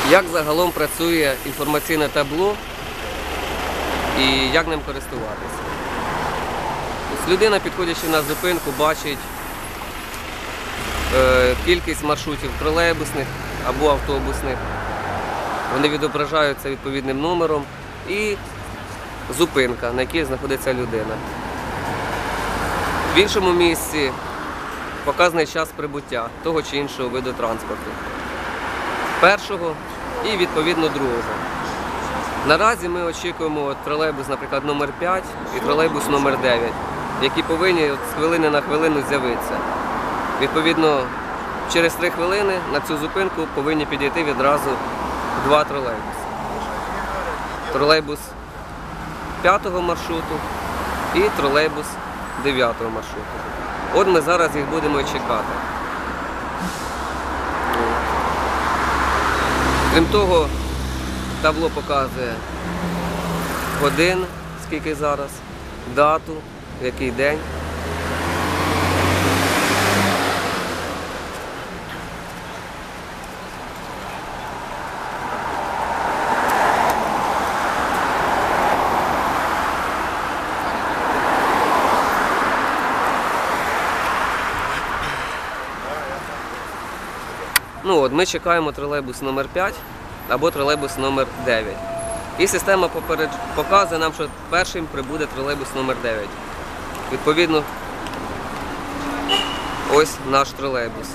Як загалом працює інформаційне табло і як ним користуватися? Людина, підходячи на зупинку, бачить кількість маршрутів тролейбусних або автобусних. Вони відображаються відповідним номером і зупинка, на якій знаходиться людина. В іншому місці показаний час прибуття того чи іншого виду транспорту. Першого і, відповідно, другого. Наразі ми очікуємо тролейбус, наприклад, номер 5 і тролейбус номер 9, які повинні з хвилини на хвилину з'явитися. Відповідно, через 3 хвилини на цю зупинку повинні підійти відразу 2 тролейбуси. Тролейбус 5-го маршруту і тролейбус 9-го маршруту. От ми зараз їх будемо чекати. Крім того, табло показує годин, скільки зараз, дату, який день. Ми чекаємо тролейбус номер 5 або тролейбус номер 9. І система показує нам, що першим прибуде тролейбус номер 9. Відповідно, ось наш тролейбус.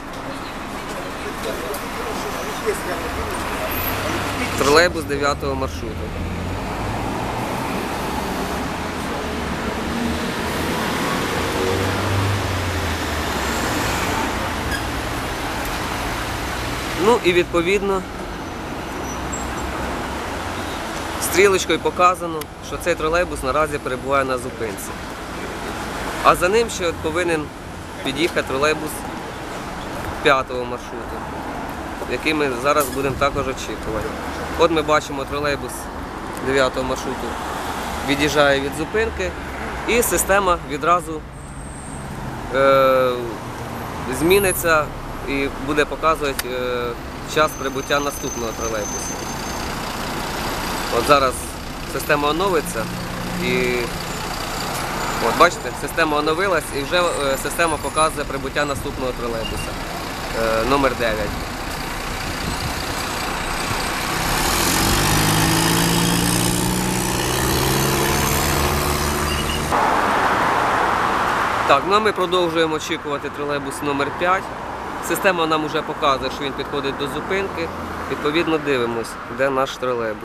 Тролейбус 9-го маршруту. І відповідно стрілочкою показано, що цей тролейбус наразі перебуває на зупинці. А за ним ще повинен під'їхати тролейбус 5-го маршруту, який ми зараз будемо також очікувати. От ми бачимо, тролейбус 9-го маршруту від'їжджає від зупинки і система відразу зміниться і буде показувати час прибуття наступного тролейбусу. От зараз система оновиться і от бачите, система оновилась і вже система показує прибуття наступного тролейбуса номер 9. Так, ми продовжуємо очікувати тролейбус номер 5. Система нам вже показує, що він підходить до зупинки. Відповідно, дивимось, де наш тролейбус.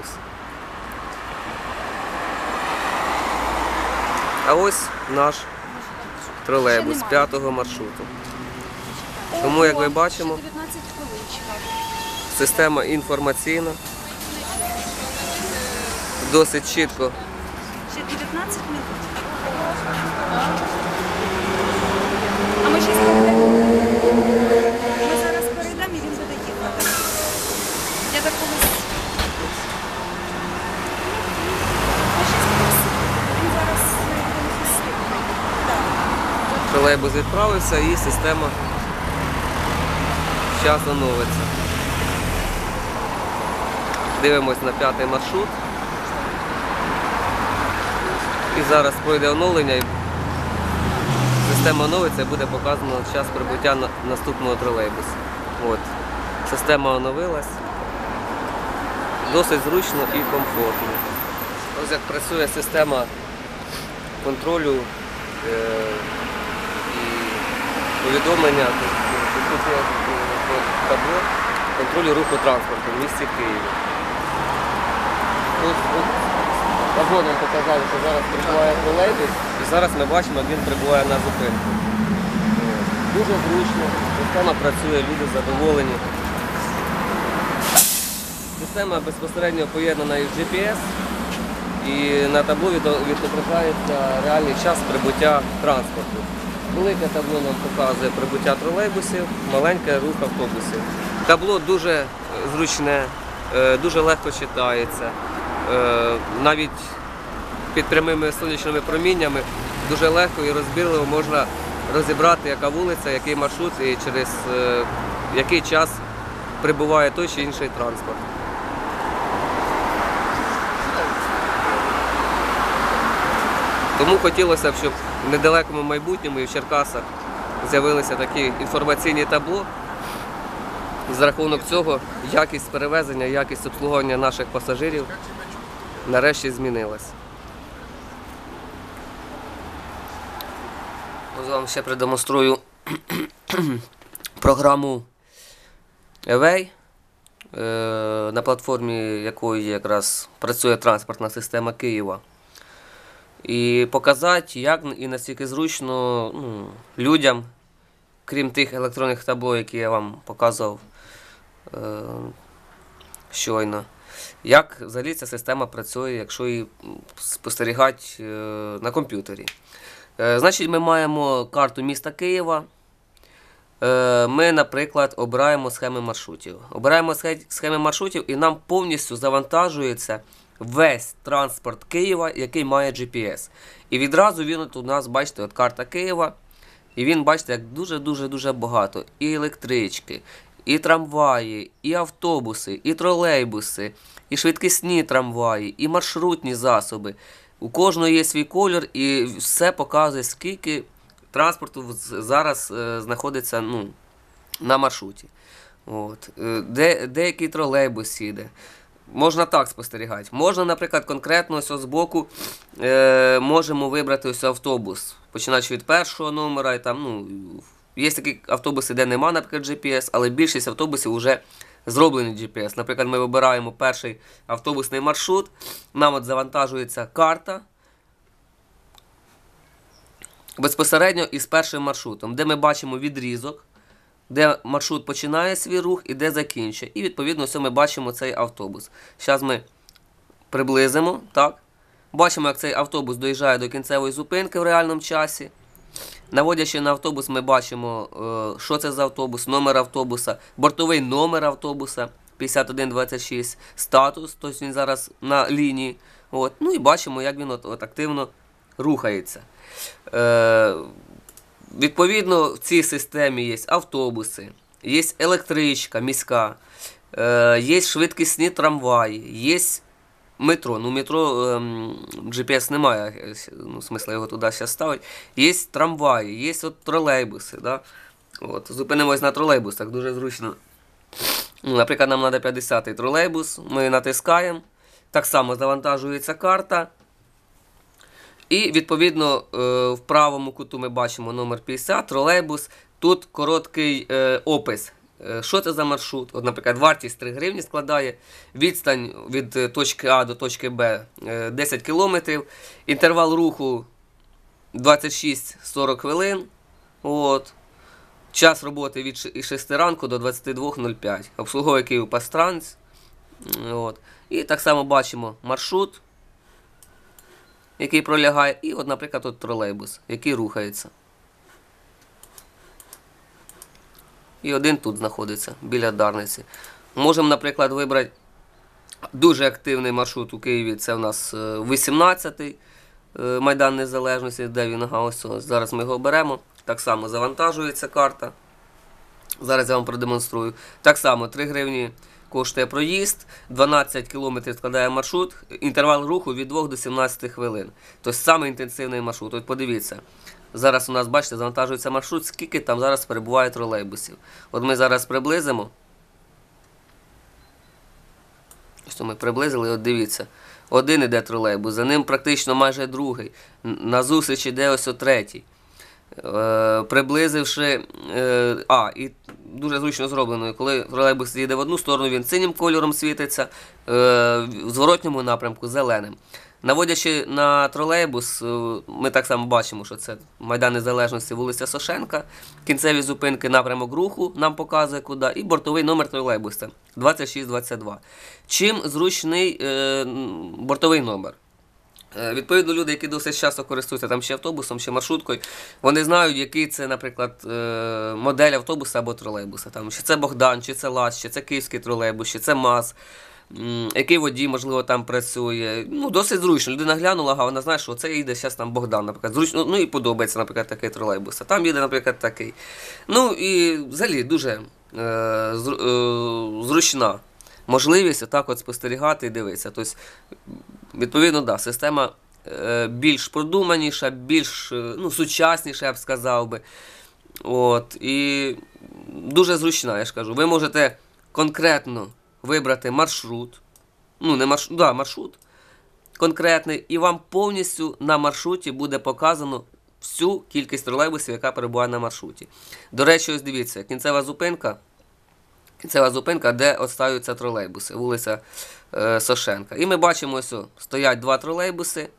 А ось наш тролейбус 5-го маршруту. Тому, як ми бачимо, система інформаційна, досить чітко. Ще 19 минут. А ми зараз перейдемо і він буде їхати. Я так колись. Він зараз Тролейбус відправився і система зараз оновиться. Дивимось на 5-й маршрут. І зараз пройде оновлення і система оновиться і буде показано час прибуття наступного тролейбусу. От. Система оновилась. Досить зручно і комфортно. Ось як працює система контролю і повідомлення табло контролю руху транспорту в місті Києві. Табло нам показали, що зараз прибуває тролейбус, і зараз ми бачимо, як він прибуває на зупинку. Дуже зручно, система працює, люди задоволені. Система безпосередньо поєднана із GPS, і на табло відображається реальний час прибуття транспорту. Велике табло нам показує прибуття тролейбусів, маленьке рух автобусів. Табло дуже зручне, дуже легко читається. Навіть під прямими сонячними проміннями дуже легко і розбірливо можна розібрати, яка вулиця, який маршрут і через який час прибуває той чи інший транспорт. Тому хотілося б, щоб в недалекому майбутньому і в Черкасах з'явилися такі інформаційні табло. За рахунок цього якість перевезення, якість обслуговування наших пасажирів нарешті змінилась. Ось вам ще продемонструю програму Away, на платформі якої якраз працює транспортна система Києва. І показати, як і наскільки зручно людям, крім тих електронних табло, які я вам показував щойно, як взагалі ця система працює, якщо її спостерігати на комп'ютері. Значить, ми маємо карту міста Києва. Ми, наприклад, обираємо схеми маршрутів. Обираємо схеми маршрутів і нам повністю завантажується весь транспорт Києва, який має GPS. І відразу він от у нас, бачите, от карта Києва. І він, бачите, як дуже-дуже багато. І електрички, і трамваї, і автобуси, і тролейбуси, і швидкісні трамваї, і маршрутні засоби. У кожного є свій колір і все показує, скільки транспорту зараз знаходиться на маршруті. От. Деякий тролейбус їде. Можна так спостерігати. Можна, наприклад, конкретно ось збоку можемо вибрати ось автобус, починаючи від першого номера. І там, є такі автобуси, де нема, наприклад, GPS, але більшість автобусів вже зроблені GPS. Наприклад, ми вибираємо перший автобусний маршрут, нам от завантажується карта безпосередньо із першим маршрутом, де ми бачимо відрізок, де маршрут починає свій рух і де закінчує. І відповідно ось ми бачимо цей автобус. Зараз ми приблизимо, так? Бачимо, як цей автобус доїжджає до кінцевої зупинки в реальному часі. Наводячи на автобус, ми бачимо, що це за автобус, номер автобуса, бортовий номер автобуса 5126, статус, тобто він зараз на лінії. От. Ну і бачимо, як він от активно рухається. Відповідно, в цій системі є автобуси, є електричка міська, є швидкісні трамваї, є метро. Метро GPS немає, смисла його туди зараз ставити. Є трамваї, є тролейбуси. Да? От, зупинимось на тролейбусах, дуже зручно. Наприклад, нам треба 50-й тролейбус, ми натискаємо, так само завантажується карта. І, відповідно, в правому куту ми бачимо номер 50, тролейбус. Тут короткий опис. Що це за маршрут? От, наприклад, вартість 3 гривні складає, відстань від точки А до точки Б 10 км, інтервал руху 26-40 хвилин, от. Час роботи від 6 ранку до 22:05. Обслуговує Київпастранс. От. І так само бачимо маршрут, який пролягає, і, от, наприклад, от тролейбус, який рухається. І один тут знаходиться, біля Дарниці. Можемо, наприклад, вибрати дуже активний маршрут у Києві, це у нас 18-й Майдан Незалежності, де він, ось, зараз ми його беремо. Так само завантажується карта. Зараз я вам продемонструю. Так само 3 гривні коштує проїзд, 12 км складає маршрут, інтервал руху від 2 до 17 хвилин. Тобто саме інтенсивний маршрут. От подивіться, зараз у нас, бачите, завантажується маршрут, скільки там зараз перебуває тролейбусів. От ми зараз приблизимо. Ось ми приблизили, от дивіться. Один іде тролейбус, за ним практично майже другий. На зустріч іде ось третій. Приблизивши, і дуже зручно зроблено, коли тролейбус їде в одну сторону, він синім кольором світиться, в зворотньому напрямку зеленим. Наводячи на тролейбус, ми так само бачимо, що це Майдан Незалежності, вулиця Сошенка, кінцеві зупинки, напрямок руху нам показує куди, і бортовий номер тролейбуса 2622. Чим зручний бортовий номер? Відповідно, люди, які досить часто користуються там чи автобусом, чи маршруткою, вони знають, який це, наприклад, модель автобуса або тролейбуса. Там, чи це Богдан, чи це ЛАЗ, чи це Київський тролейбус, чи це МАЗ, який водій, можливо, там працює. Досить зручно. Людина глянула, вона знає, що це їде зараз там Богдан, наприклад. Зручно, і подобається, наприклад, такий тролейбус. А там їде, наприклад, такий. І взагалі дуже зручна можливість отак от спостерігати і дивитися. Тобто, відповідно, система більш продуманіша, більш сучасніша, я б сказав би. От, і дуже зручна, я ж кажу. Ви можете конкретно вибрати маршрут, маршрут конкретний, і вам повністю на маршруті буде показано всю кількість тролейбусів, яка перебуває на маршруті. До речі, ось дивіться, кінцева зупинка, де отстаюються тролейбуси, вулиця Сошенка. І ми бачимо, ось стоять два тролейбуси.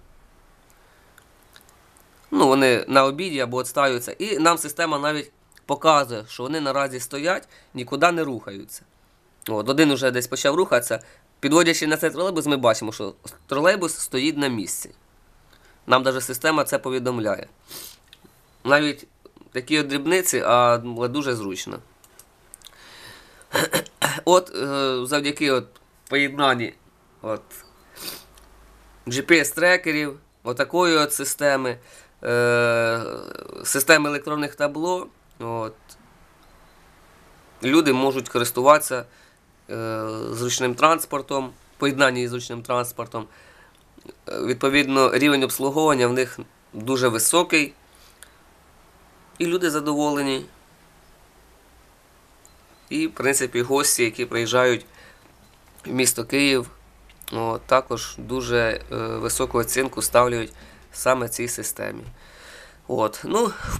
Вони на обіді або відстаюються. І нам система навіть показує, що вони наразі стоять, нікуди не рухаються. Один вже десь почав рухатися. Підводячи на цей тролейбус, ми бачимо, що тролейбус стоїть на місці. Нам навіть система це повідомляє. Навіть такі дрібниці, але дуже зручно. Завдяки поєднанні GPS-трекерів, такої системи, системи електронних табло, люди можуть користуватися зручним транспортом, поєднанні з зручним транспортом. Відповідно, рівень обслуговування в них дуже високий, і люди задоволені. І, в принципі, гості, які приїжджають в місто Київ, також дуже високу оцінку ставлять саме цій системі. В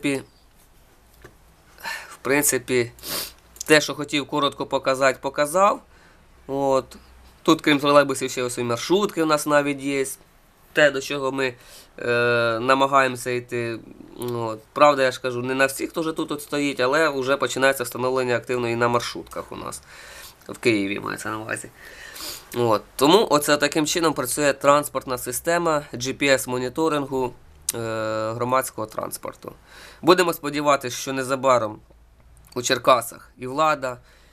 принципі, те, що хотів коротко показати, показав. Тут, крім тролейбусів, ще ось і маршрутки у нас навіть є. Те, до чого ми намагаємося йти. Правда, я ж кажу, не на всіх, хто вже тут стоїть, але вже починається встановлення активно і на маршрутках у нас. В Києві мається на увазі. Тому таким чином працює транспортна система GPS-моніторингу громадського транспорту. Будемо сподіватися, що незабаром у Черкасах і влада,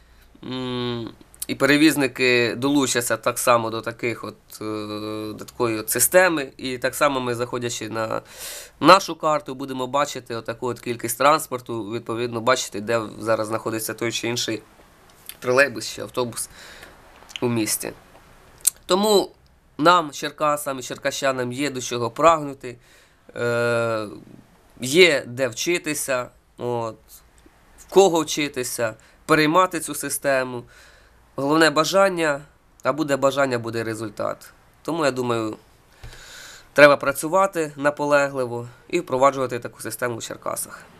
і перевізники долучаться так само до такої системи. І так само ми, заходячи на нашу карту, будемо бачити таку кількість транспорту, відповідно бачити, де зараз знаходиться той чи інший тролейбус чи автобус у місті. Тому нам, черкасам і черкащанам, є до чого прагнути, є де вчитися, в кого вчитися, переймати цю систему. Головне бажання, а буде бажання, буде результат. Тому, я думаю, треба працювати наполегливо і впроваджувати таку систему в Черкасах.